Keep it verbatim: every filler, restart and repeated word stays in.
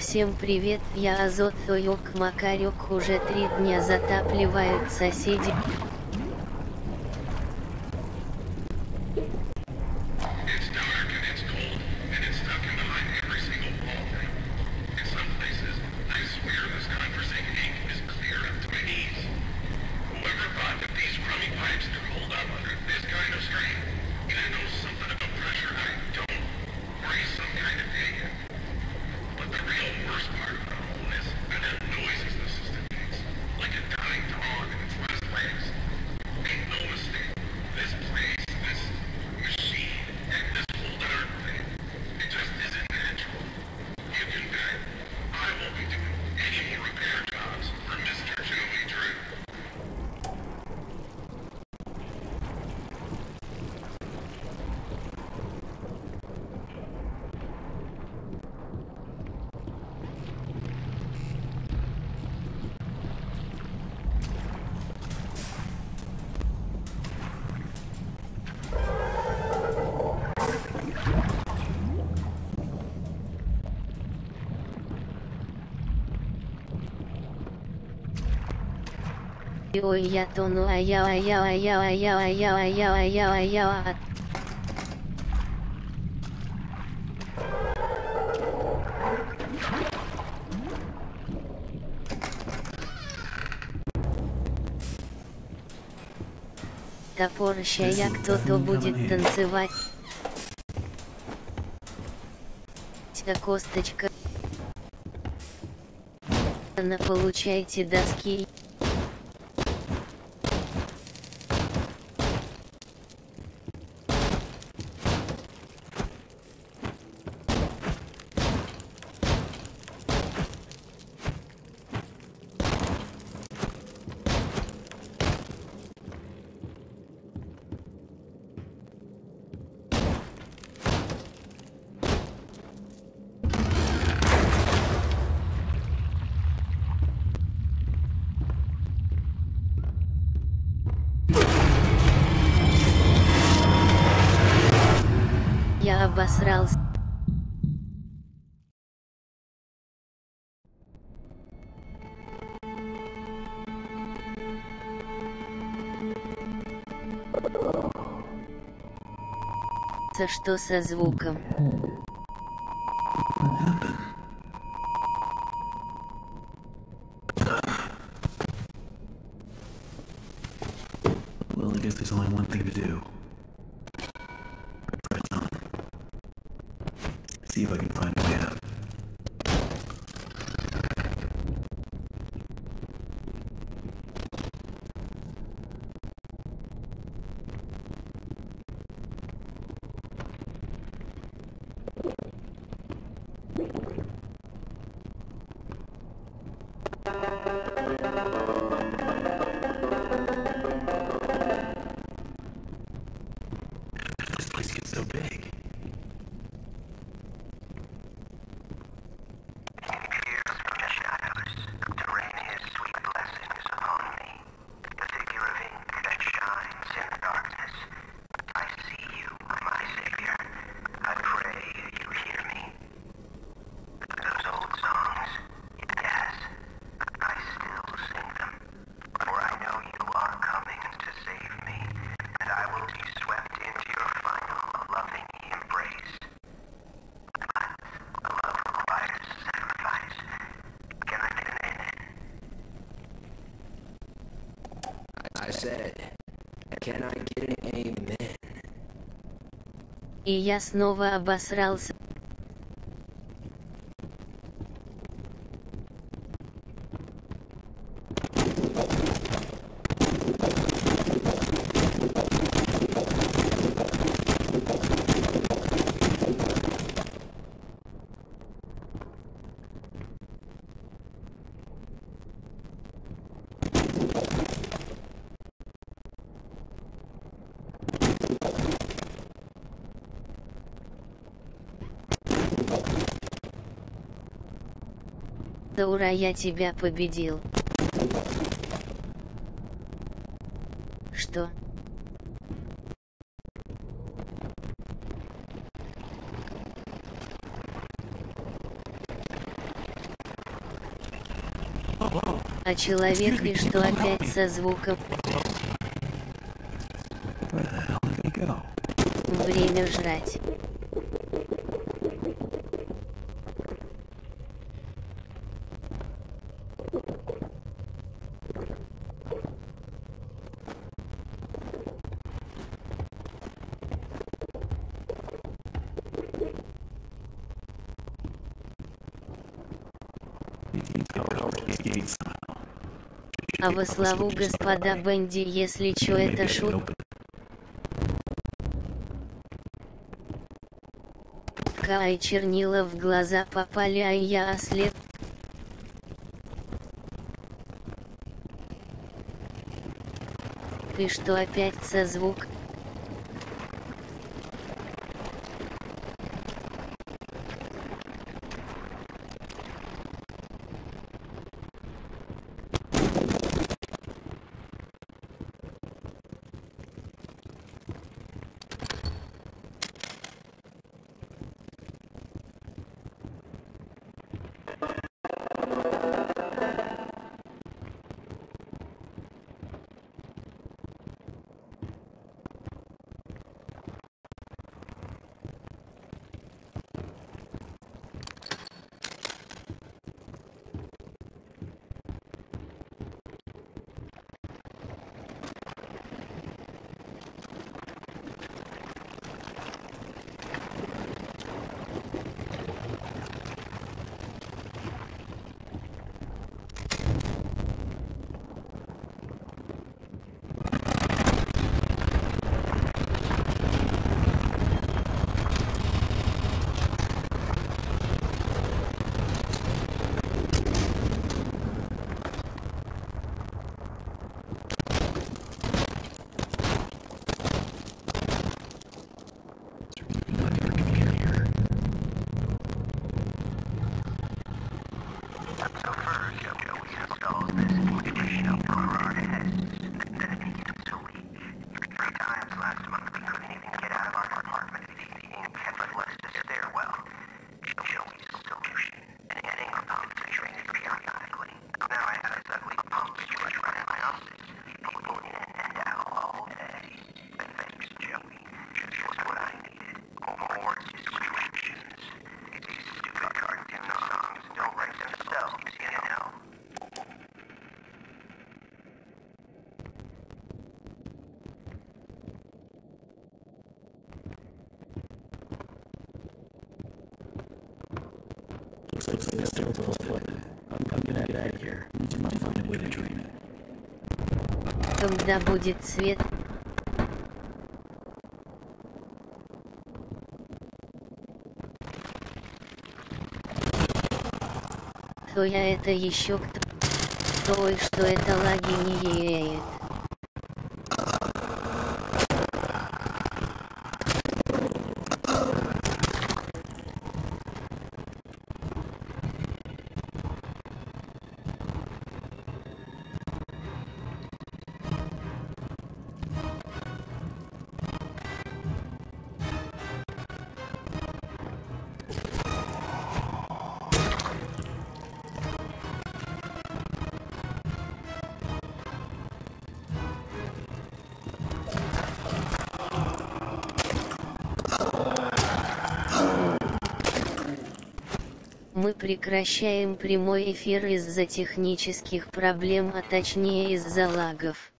Всем привет, я Азот Ойок Макарек. Уже три дня затапливают соседи. Ой, я тону, а я, а я, а я, а я, а я, а я, а я, а я, а. Топорища, я кто-то будет танцевать. Та косточка. На получайте доски. Я обосрался. Что со звуком? Well, I guess there's only one thing to do. Press on. See if I can find a way out. This place gets so big. I said, can I get an amen? И я снова обосрался. Да ура, я тебя победил. Что? А человек и что опять со звуком? Where the hell did they go? Время жрать. А во славу господа Бенди, если чё, это шутка. Ай, чернила в глаза попали, а я ослеп. Ты что опять со звук? Looks like that's still full. I'm, I'm gonna get out of here. We need to find a way to drain it. Когда будет свет? То я это еще кто? Ой, что это лаги не едет. Мы прекращаем прямой эфир из-за технических проблем, а точнее из-за лагов.